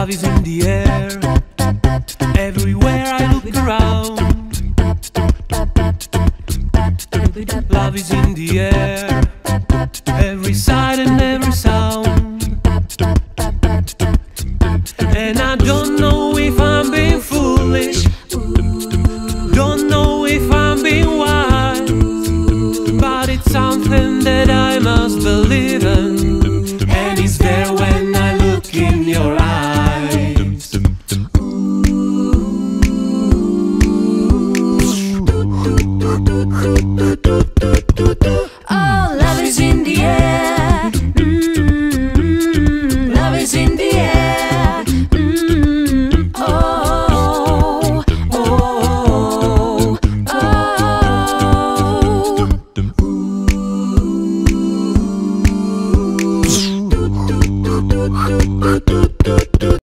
Love is in the air, everywhere I look around. Love is in the air, every sight and every sound. And I don't know if I'm being foolish, don't know if I'm being wise, but it's something that I must believe in.